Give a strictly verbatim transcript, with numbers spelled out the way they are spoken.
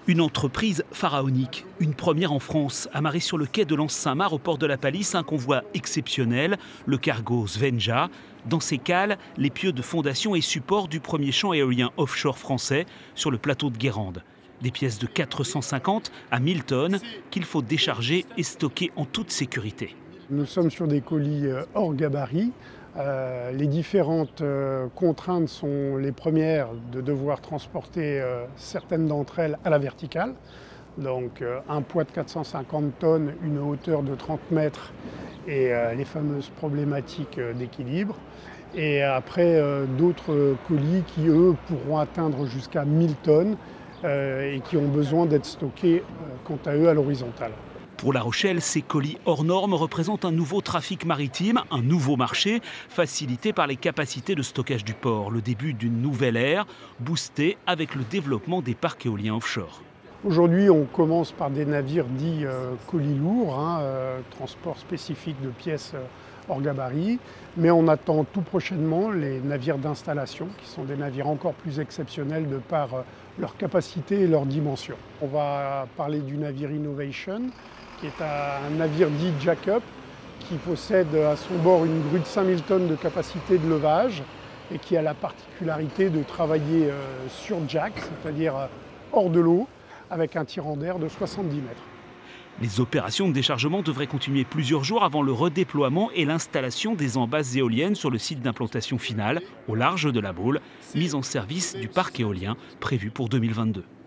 Une entreprise pharaonique, une première en France, amarré sur le quai de Lens-Saint-Marc au port de la Palisse, un convoi exceptionnel, le cargo Svenja. Dans ses cales, les pieux de fondation et support du premier champ éolien offshore français sur le plateau de Guérande. Des pièces de quatre cent cinquante à mille tonnes qu'il faut décharger et stocker en toute sécurité. Nous sommes sur des colis hors gabarit. Euh, les différentes euh, contraintes sont les premières de devoir transporter euh, certaines d'entre elles à la verticale. Donc euh, un poids de quatre cent cinquante tonnes, une hauteur de trente mètres et euh, les fameuses problématiques euh, d'équilibre. Et après euh, d'autres colis qui eux pourront atteindre jusqu'à mille tonnes euh, et qui ont besoin d'être stockés euh, quant à eux à l'horizontale. Pour La Rochelle, ces colis hors normes représentent un nouveau trafic maritime, un nouveau marché, facilité par les capacités de stockage du port. Le début d'une nouvelle ère, boostée avec le développement des parcs éoliens offshore. Aujourd'hui, on commence par des navires dits euh, colis lourds, hein, euh, transport spécifique de pièces euh, hors gabarit, mais on attend tout prochainement les navires d'installation, qui sont des navires encore plus exceptionnels de par euh, leur capacité et leur dimension. On va parler du navire Innovation, qui est un navire dit jack-up, qui possède à son bord une grue de cinq mille tonnes de capacité de levage et qui a la particularité de travailler euh, sur jack, c'est-à-dire euh, hors de l'eau, avec un tirant d'air de soixante-dix mètres. Les opérations de déchargement devraient continuer plusieurs jours avant le redéploiement et l'installation des embases éoliennes sur le site d'implantation finale, au large de la Baule, mise en service du parc éolien prévu pour deux mille vingt-deux.